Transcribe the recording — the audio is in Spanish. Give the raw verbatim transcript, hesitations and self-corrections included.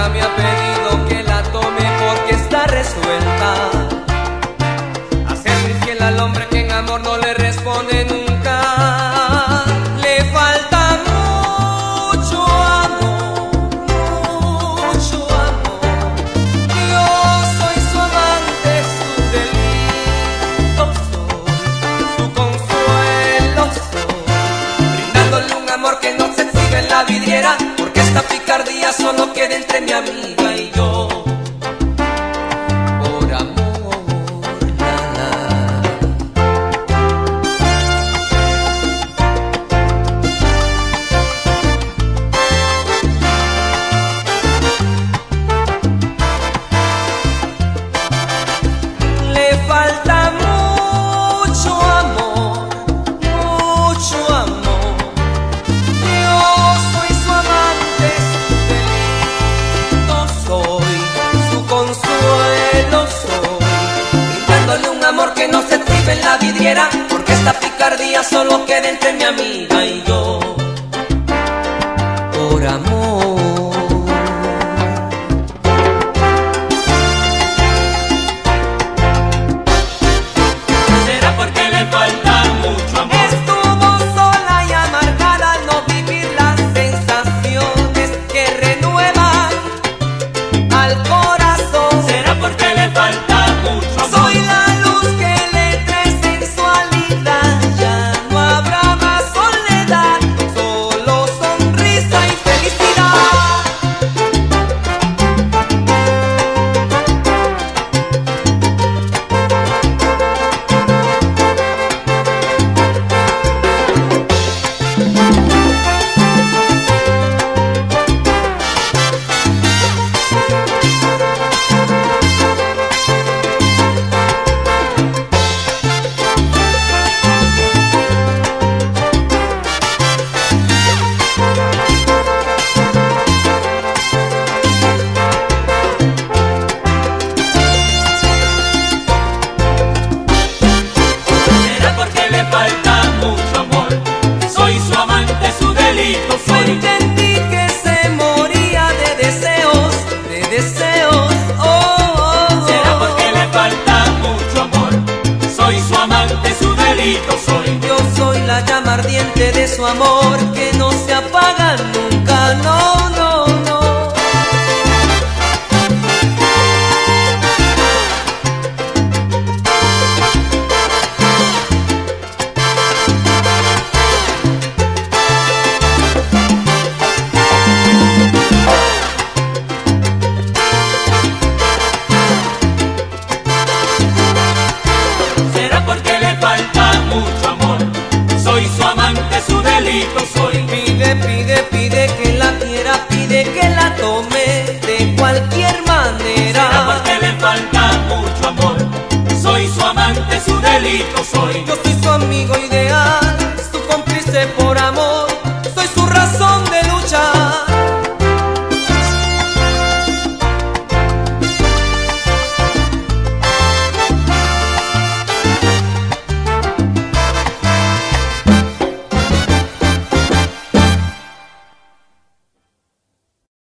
nunca me ha pedido que la tome porque está resuelta a ser infiel al hombre que en amor no le responde nunca. Le falta mucho amor, mucho amor. Yo soy su amante, su delito soy, su consuelo soy, brindándole un amor que no se exhibe en la vidriera, porque esta picardía solo queda entre mi amiga y yo. Por amor, la, la. Le falta mucho amor, mucho amor. Yo soy su amante, su delito soy, su consuelo soy, brindándole un amor que no se exhibe en la vidriera, porque esta picardía solo queda entre mi amiga y yo. Por amor. ¿Será porque le falta mucho amor? Estuvo sola y amargada al no vivir las sensaciones que renuevan al corazón. ¿Será porque le falta mucho amor? Soy la luz que le trae sensualidad. Ya no habrá más soledad, solo sonrisa y felicidad. ¿Será porque le falta mucho amor? Soy su amante, su delito soy. Entendí que se moría de deseos, de deseos. Oh, oh, oh. ¿Será porque le falta mucho amor? Soy su amante, su delito soy. Yo soy la llama ardiente de su amor que no se apaga nunca, no, no, no. ¿Será porque le falta mucho amor? Soy su amante, su delito soy. Pide, pide, pide que la quiera, pide que la tome de cualquier ¿Será manera. porque le falta mucho amor? Soy su amante, su delito soy. Yo soy su amigo ideal,